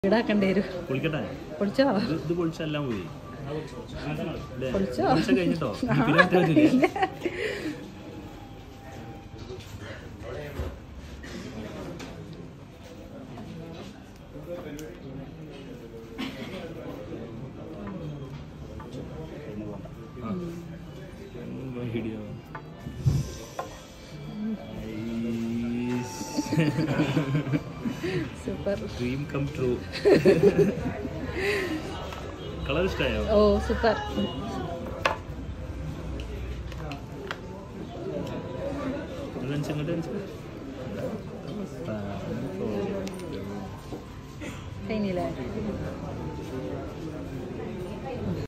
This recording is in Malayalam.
ഈടാക്കേണ്ടി വരും. പൊളിച്ചോ? പൊളിച്ചോ? കഴിഞ്ഞിട്ടോ Super. Dream come true. Color style. Oh, super. Kainile.